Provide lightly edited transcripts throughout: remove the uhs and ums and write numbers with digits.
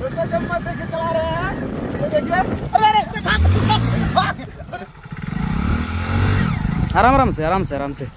दोस्तों जब मत देखिए चला रहे हैं, ये देखिए, आराम आराम से आराम से आराम से,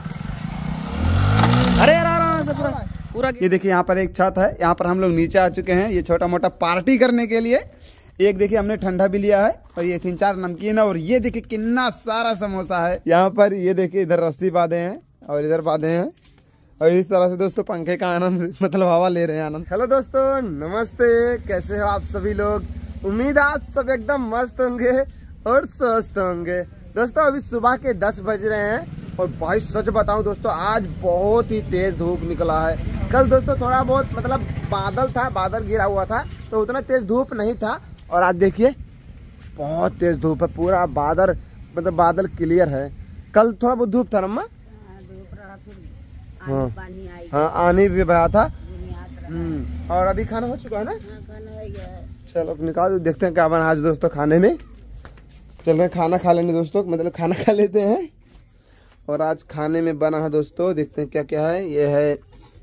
अरे यार आराम से पूरा पूरा। ये देखिए यहाँ पर एक छत है, यहाँ पर हम लोग नीचे आ चुके हैं, ये छोटा मोटा पार्टी करने के लिए। एक देखिए हमने ठंडा भी लिया है और ये 3-4 नमकीन है और ये देखिए कितना सारा समोसा है यहाँ पर। ये देखिए इधर रस्सी बांधे हैं और इधर बांधे हैं और इस तरह से दोस्तों पंखे का आनंद मतलब हवा ले रहे हैं आनंद। हेलो दोस्तों नमस्ते, कैसे हो आप सभी लोग? उम्मीद है आप सब एकदम मस्त होंगे और स्वस्थ होंगे। दोस्तों अभी सुबह के 10 बज रहे हैं और भाई सच बताऊं दोस्तों आज बहुत ही तेज धूप निकला है। कल दोस्तों थोड़ा बहुत मतलब बादल था, बादल गिरा हुआ था तो उतना तेज धूप नहीं था और आज देखिए बहुत तेज धूप है, पूरा बादल मतलब बादल क्लियर है। कल थोड़ा बहुत धूप था ना, हाँ आनी भी बहा था। और अभी खाना हो चुका है ना? चलो निकाल देखते हैं क्या बना आज दोस्तों खाने में। चल रहे खाना खा लेंगे दोस्तों, मतलब खाना खा लेते हैं। और आज खाने में बना है दोस्तों, देखते हैं क्या क्या है। ये है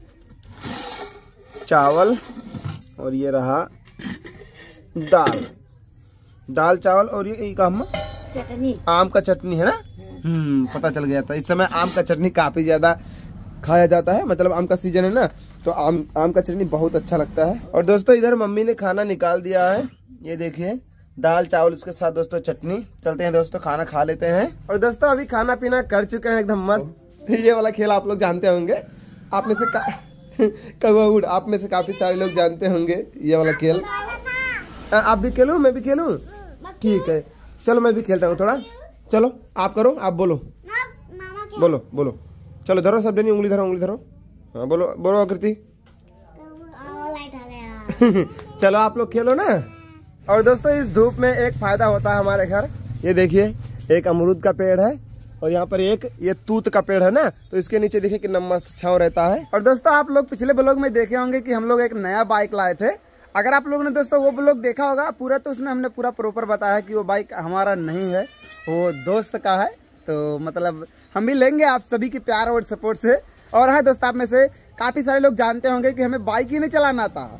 चावल और ये रहा दाल चावल और ये काम चटनी, आम का चटनी है ना। पता चल गया था। इस समय आम का चटनी काफी ज्यादा खाया जाता है, मतलब आम का सीजन है ना तो आम का चटनी बहुत अच्छा लगता है। और दोस्तों इधर मम्मी ने खाना निकाल दिया है, ये देखिए दाल चावल उसके साथ दोस्तों चटनी। चलते हैं दोस्तों खाना खा लेते हैं। और दोस्तों अभी खाना पीना कर चुके हैं एकदम मस्त। ये वाला खेल आप लोग जानते होंगे, आप में से आप में से काफी सारे लोग जानते होंगे ये वाला खेल। आप भी खेलूं, मैं भी खेलूं? ठीक है चलो मैं भी खेलता हूँ थोड़ा। चलो आप करो, आप बोलो बोलो। चलो धरो सब जनी उंगली धरो। हाँ बोलो आकृति। चलो आप लोग खेलो ना। और दोस्तों इस धूप में एक फायदा होता है हमारे घर, ये देखिए एक अमरूद का पेड़ है और यहाँ पर एक ये तूत का पेड़ है ना, तो इसके नीचे देखिए कितना मस्त छांव रहता है। और दोस्तों आप लोग पिछले ब्लॉग में देखे होंगे कि हम लोग एक नया बाइक लाए थे। अगर आप लोगों ने दोस्तों वो ब्लॉग देखा होगा पूरा, तो उसमें हमने पूरा प्रॉपर बताया कि वो बाइक हमारा नहीं है, वो दोस्त का है। तो मतलब हम भी लेंगे आप सभी की प्यार और सपोर्ट से। और हाँ दोस्त आप में से काफी सारे लोग जानते होंगे कि हमें बाइक ही नहीं चलाना आता।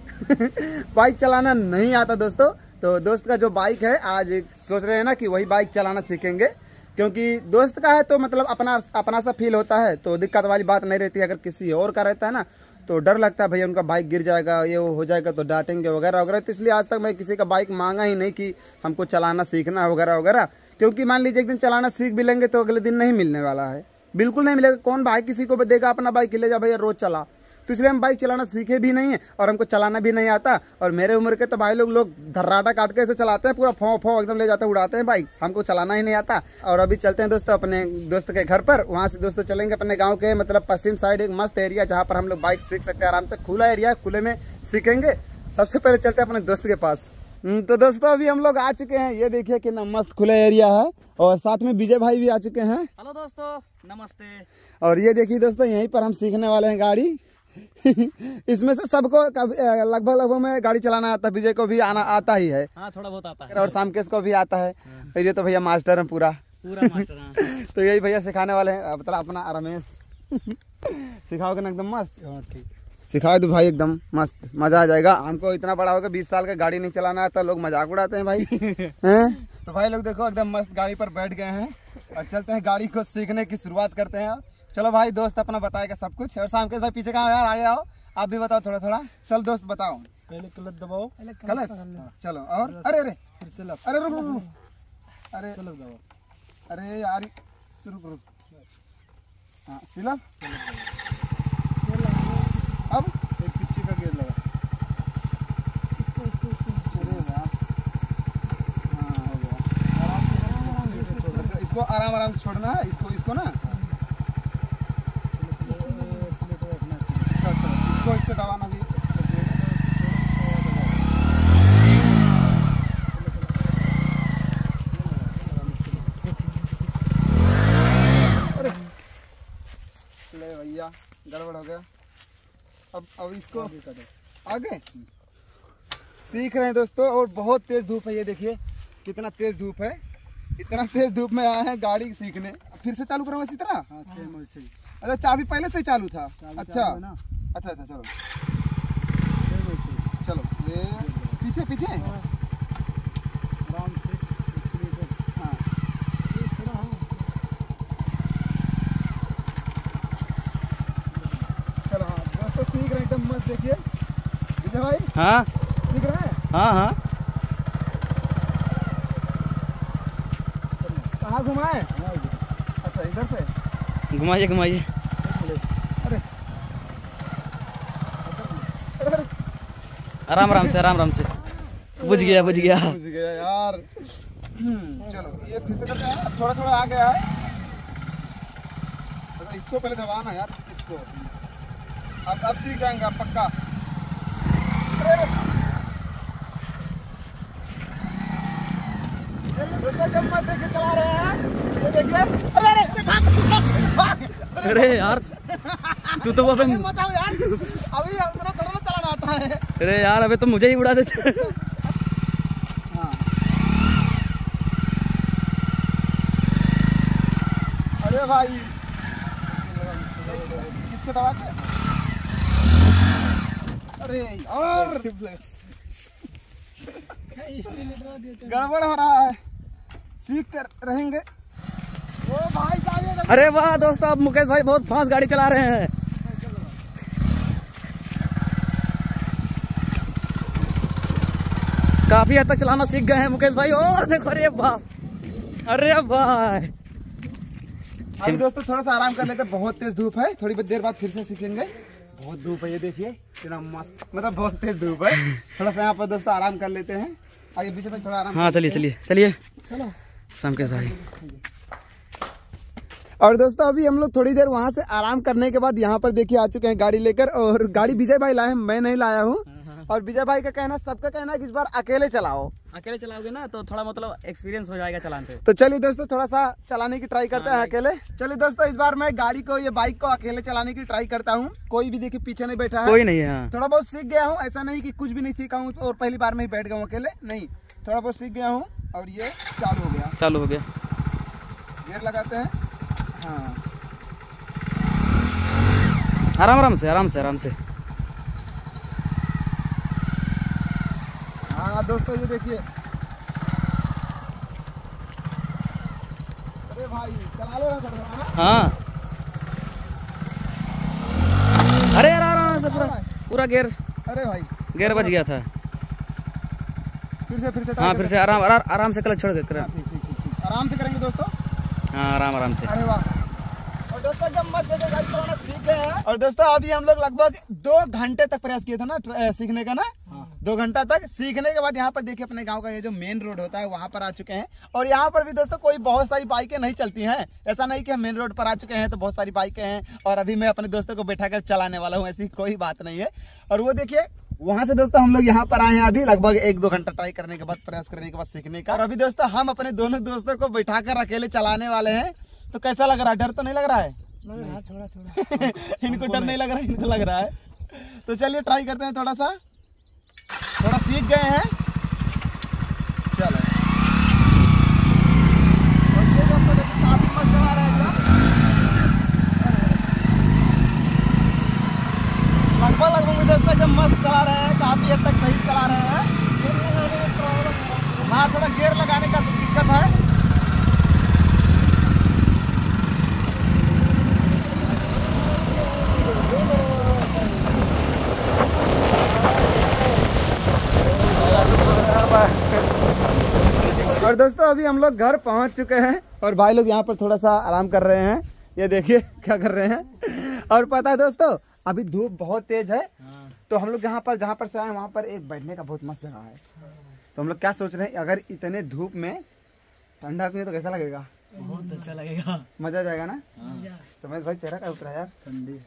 बाइक चलाना नहीं आता दोस्तों। तो दोस्त का जो बाइक है आज सोच रहे हैं ना कि वही बाइक चलाना सीखेंगे, क्योंकि दोस्त का है तो मतलब अपना सा फील होता है, तो दिक्कत वाली बात नहीं रहती। अगर किसी और का रहता है ना तो डर लगता है भैया उनका बाइक गिर जाएगा, ये वो हो जाएगा तो डांटेंगे वगैरह वगैरह। तो इसलिए आज तक मैं किसी का बाइक मांगा ही नहीं कि हमको चलाना सीखना है वगैरह वगैरह, क्योंकि मान लीजिए एक दिन चलाना सीख भी लेंगे तो अगले दिन नहीं मिलने वाला है, बिल्कुल नहीं मिलेगा। कौन भाई किसी को देगा अपना बाइक ले जा भैया रोज चला। तो इसलिए हम बाइक चलाना सीखे भी नहीं है और हमको चलाना भी नहीं आता। और मेरे उम्र के तो भाई लोग धर्राटा काट के ऐसे चलाते हैं, पूरा फौ एकदम ले जाते हैं, उड़ाते हैं बाइक। हमको चलाना ही नहीं आता। और अभी चलते हैं दोस्तों अपने दोस्त के घर पर, वहाँ से दोस्तों चलेंगे अपने गाँव के मतलब पश्चिम साइड एक मस्त एरिया जहाँ पर हम लोग बाइक सीख सकते हैं आराम से। खुला एरिया, खुले में सीखेंगे। सबसे पहले चलते हैं अपने दोस्त के पास। तो दोस्तों अभी हम लोग आ चुके हैं, ये देखिए कितना मस्त खुला एरिया है और साथ में विजय भाई भी आ चुके हैं। हेलो दोस्तों नमस्ते। और ये देखिए दोस्तों यहीं पर हम सीखने वाले हैं गाड़ी। इसमें से सबको लगभग में गाड़ी चलाना आता है, विजय को भी आना आता ही है। हाँ थोड़ा बहुत आता है और सामकेश को भी आता है। और ये तो भैया मास्टर है पूरा मास्टर। हाँ। तो यही भैया सिखाने वाले हैं, मतलब अपना रमेश। सिखाओगे ना एकदम मस्त? ठीक सिखाओ तो भाई एकदम मस्त, मजा आ जाएगा। हमको इतना बड़ा होगा 20 साल का गाड़ी नहीं चलाना आता, लोग मजाक उड़ाते हैं भाई। हैं? तो भाई लोग देखो एकदम मस्त गाड़ी पर बैठ गए हैं और चलते हैं गाड़ी को सीखने की शुरुआत करते हैं। चलो भाई दोस्त अपना बताएगा सब कुछ। और शाम के भाई पीछे कहाँ यार, आगे आओ आप भी बताओ थोड़ा। चल दोस्त बताओ। पहले क्लच दबाओ। क्लच चलो। और अरे फिर से लेफ्ट। अरे रुक अरे सेल्फ दबाओ। अरे यार रुक। हाँ सिलप। अब एक पीछे का गियर लगा। इसको आराम से छोड़ना है, इसको ना इसको दबाना भी। ले भैया गड़बड़ हो गया। अब इसको आगे सीख रहे हैं दोस्तों। और बहुत तेज धूप है, ये देखिए कितना तेज धूप है। इतना तेज धूप में आए हैं गाड़ी सीखने। फिर से चालू करो इसी तरह। हाँ सेम वैसे ही। अच्छा चाबी पहले से ही चालू था? अच्छा चलो अच्छा चलो सेम वैसे ही। चलो ये पीछे पीछे आराम से हाँ। चलो हाँ दोस्तों सीख रहे हैं एकदम मस्त। देखिए विजय भाई हाँ सीख रहे हैं। हाँ हाँ कहाँ घुमाए? अच्छा इधर से घुमाइए घुमाइए। अरे अरे आराम आराम से आराम आराम से। बुझ गया बुझ गया यार। चलो ये फिर से करते हैं। थोड़ा थोड़ा आ गया है। अच्छा इसको पहले दबाना यार इसको। अब सीख जाएंगे आप पक्का। अरे दोस्तों जब मत देखे चला रहे हैं ये देखिए। अरे अरे यार तू तो वो मत आओ यार अभी इतना थोड़ा ना चलाना आता है। अरे यार अबे तो मुझे ही उड़ा देते। हाँ। अरे भाई किसको दबा के? अरे और गड़बड़ हो रहा है। सीख कर रहेंगे। ओ भाई साहब अरे वाह दोस्तों अब मुकेश भाई बहुत फास्ट गाड़ी चला रहे हैं। काफी हद तक चलाना सीख गए हैं मुकेश भाई। और देखो अरे वाह अरे भाई। अभी दोस्तों थोड़ा सा आराम कर लेते हैं। बहुत तेज धूप है। थोड़ी देर बाद फिर से सीखेंगे। बहुत धूप है ये देखिए कितना मस्त मतलब बहुत तेज धूप है। थोड़ा सा यहाँ पर दोस्तों आराम कर लेते हैं। आगे पीछे में थोड़ा आराम। हाँ चलिए चलिए चलिए चलो मुकेश भाई। और दोस्तों अभी हम लोग थोड़ी देर वहाँ से आराम करने के बाद यहाँ पर देखिए आ चुके हैं गाड़ी लेकर। और गाड़ी विजय भाई लाए हैं, मैं नहीं लाया हूँ। और विजय भाई का कहना सबका कहना है कि इस बार अकेले चलाओ। अकेले चलाओगे ना तो थोड़ा मतलब एक्सपीरियंस हो जाएगा चलाने पे। तो चलिए दोस्तों थोड़ा सा चलाने की ट्राई करते हैं अकेले। चलिए दोस्तों इस बार मैं गाड़ी को ये बाइक को अकेले चलाने की ट्राई करता हूँ। कोई भी देखिए पीछे नहीं बैठा है। कोई नहीं है। हाँ। थोड़ा बहुत सीख गया हूँ। ऐसा नहीं कि कुछ भी नहीं सीखा हूँ और पहली बार में ही बैठ गया हूँ अकेले। नहीं थोड़ा बहुत सीख गया हूँ। और ये चालू हो गया। चालू हो गया। गियर लगाते हैं। हाँ आराम आराम से आराम से आराम से। हाँ दोस्तों ये देखिए। अरे भाई चला ले रहा था। हाँ अरे यार आराम से पूरा पूरा गियर अरे भाई गियर बच गया था। फिर से हाँ फिर से आराम आराम से क्लच छोड़ दे कर। ठीक आराम से करेंगे दोस्तों। हाँ आराम आराम से। अरे वाह। और दोस्तों जब मत देखे गाड़ी चलाना सीख गए हैं। और दोस्तों अभी हम लोग लगभग 2 घंटे तक प्रयास किए थे ना सीखने का ना। 2 घंटा तक सीखने के बाद यहाँ पर देखिए अपने गांव का ये जो मेन रोड होता है वहां पर आ चुके हैं। और यहाँ पर भी दोस्तों कोई बहुत सारी बाइकें नहीं चलती हैं। ऐसा नहीं कि हम मेन रोड पर आ चुके हैं तो बहुत सारी बाइकें हैं और अभी मैं अपने दोस्तों को बैठा कर चलाने वाला हूँ। ऐसी कोई बात नहीं है। और वो देखिए वहां से दोस्तों हम लोग यहाँ पर आए हैं अभी लगभग 1-2 घंटा ट्राई करने के बाद प्रयास करने के बाद सीखने का। और अभी दोस्तों हम अपने दोनों दोस्तों को बैठा कर अकेले चलाने वाले हैं। तो कैसा लग रहा है? डर तो नहीं लग रहा है? थोड़ा थोड़ा इनको डर नहीं लग रहा है, इनको लग रहा है। तो चलिए ट्राई करते हैं। थोड़ा सीख गए हैं। चलो काफी मस्त चला रहे हैं। लगभग दोस्तों जब मस्त चला रहे हैं काफी हद तक सही चला रहे हैं। हाँ थोड़ा गियर लगाने का तो दिक्कत है। और दोस्तों अभी हम लोग घर पहुंच चुके हैं और भाई लोग यहाँ पर थोड़ा सा आराम कर रहे हैं। ये देखिए क्या कर रहे हैं। और पता है दोस्तों अभी धूप बहुत तेज है। तो हम लोग जहाँ पर से आए वहाँ पर एक बैठने का बहुत मस्त जगह है। तो हम लोग क्या सोच रहे हैं अगर इतने धूप में ठंडा पिए तो कैसा लगेगा? बहुत अच्छा लगेगा। मजा आ जाएगा ना। तो मैं भाई चेहरा का उतरा यार।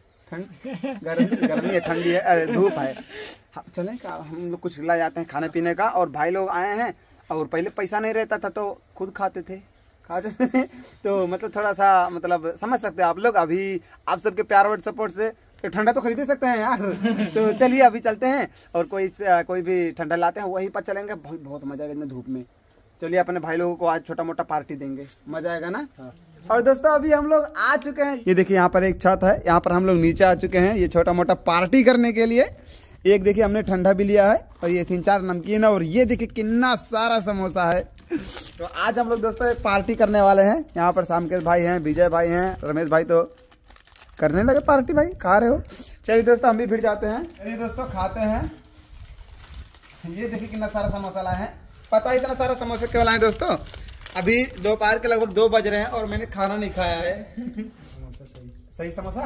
गर्मी है ठंडी है अरे धूप है। चलें हम लोग कुछ ला जाते हैं खाने पीने का। और भाई लोग आए हैं और पहले पैसा नहीं रहता था तो खुद खाते थे तो मतलब थोड़ा सा मतलब समझ सकते हैं आप लोग। अभी आप सबके प्यार और सपोर्ट से तो ठंडा तो खरीद ही सकते हैं यार। तो चलिए अभी चलते हैं और कोई भी ठंडा लाते हैं वहीं पर चलेंगे। बहुत मजा आएगा धूप में। चलिए अपने भाई लोगों को आज छोटा मोटा पार्टी देंगे। मजा आएगा ना। और दोस्तों अभी हम लोग आ चुके हैं। ये देखिए यहाँ पर एक छत है। यहाँ पर हम लोग नीचे आ चुके हैं ये छोटा मोटा पार्टी करने के लिए। एक देखिए हमने ठंडा भी लिया है और ये 3-4 नमकीन है और ये देखिए कितना सारा समोसा है। तो आज हम लोग दोस्तों एक पार्टी करने वाले हैं। यहाँ पर सामकेश भाई हैं, विजय भाई हैं, रमेश भाई तो करने लगे पार्टी। भाई खा रहे हो? चलिए दोस्तों हम भी फिर जाते हैं। चलिए दोस्तों खाते हैं। ये देखिए कितना सारा समोसा लाए हैं। पता है इतना सारा समोसा क्यों लाए दोस्तों? अभी दोपहर के लगभग 2 बज रहे हैं और मैंने खाना नहीं खाया है। सही समोसा।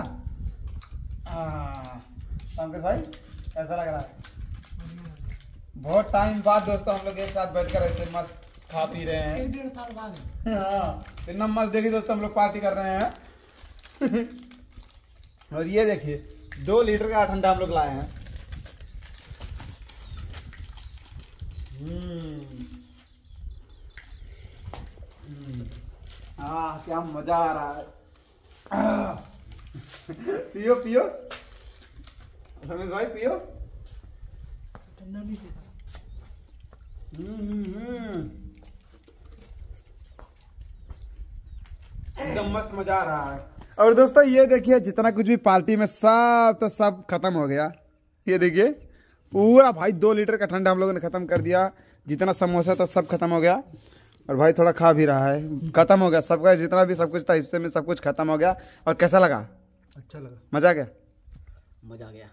पंकज भाई कैसा लग रहा है? बहुत टाइम बाद दोस्तों हम लोग एक साथ बैठकर ऐसे मस्त खा पी रहे हैं। 1.5 साल बाद। हाँ इतना मस्त देखिए दोस्तों हम लोग पार्टी कर रहे हैं। और ये देखिए 2 लीटर का ठंडा हम लोग लाए हैं। क्या मजा आ रहा है। पियो पियो रमेश भाई पियो। ठंडा नहीं पीता। एकदम मस्त मजा आ रहा है। और दोस्तों ये देखिए जितना कुछ भी पार्टी में सब खत्म हो गया। ये देखिए पूरा भाई 2 लीटर का ठंडा हम लोगों ने खत्म कर दिया। जितना समोसा था सब खत्म हो गया और भाई थोड़ा खा भी रहा है। खत्म हो गया सबका, जितना भी सब कुछ था हिस्से में सब कुछ खत्म हो गया। और कैसा लगा? अच्छा लगा। मजा आ गया? मजा आ गया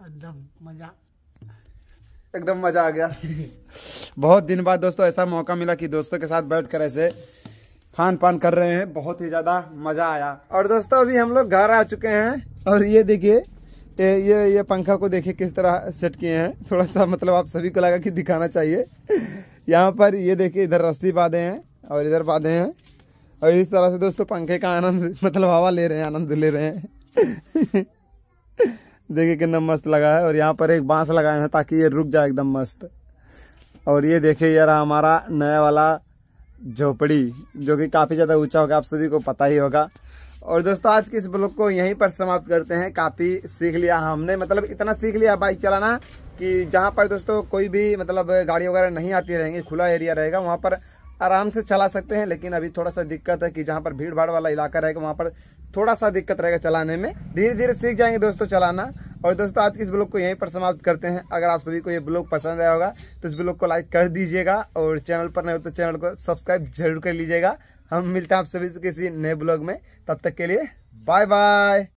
एकदम मजा आ गया। बहुत दिन बाद दोस्तों ऐसा मौका मिला कि दोस्तों के साथ बैठ कर ऐसे खान पान कर रहे हैं। बहुत ही ज्यादा मजा आया। और दोस्तों अभी हम लोग घर आ चुके हैं और ये देखिए ये पंखा को देखिए किस तरह सेट किए हैं। थोड़ा सा मतलब आप सभी को लगा कि दिखाना चाहिए। यहाँ पर ये देखिए इधर रस्सी बांधे हैं और इधर बांधे हैं और इस तरह से दोस्तों पंखे का आनंद मतलब हवा ले रहे हैं, आनंद ले रहे हैं। देखिए कितना मस्त लगा है। और यहाँ पर एक बांस लगाए हैं ताकि ये रुक जाए एकदम मस्त। और ये देखिए यार हमारा नया वाला झोपड़ी जो कि काफ़ी ज़्यादा ऊंचा होगा, आप सभी को पता ही होगा। और दोस्तों आज के इस ब्लॉग को यहीं पर समाप्त करते हैं। काफ़ी सीख लिया हमने, मतलब इतना सीख लिया बाइक चलाना कि जहाँ पर दोस्तों कोई भी मतलब गाड़ी वगैरह नहीं आती रहेंगी, खुला एरिया रहेगा, वहाँ पर आराम से चला सकते हैं। लेकिन अभी थोड़ा सा दिक्कत है कि जहाँ पर भीड़ भाड़ वाला इलाका रहेगा वहाँ पर थोड़ा सा दिक्कत रहेगा चलाने में। धीरे धीरे सीख जाएंगे दोस्तों चलाना। और दोस्तों आज के इस ब्लॉग को यहीं पर समाप्त करते हैं। अगर आप सभी को ये ब्लॉग पसंद आया होगा तो इस ब्लॉग को लाइक कर दीजिएगा और चैनल पर नए हो तो चैनल को सब्सक्राइब जरूर कर लीजिएगा। हम मिलते हैं आप सभी से किसी नए ब्लॉग में। तब तक के लिए बाय बाय।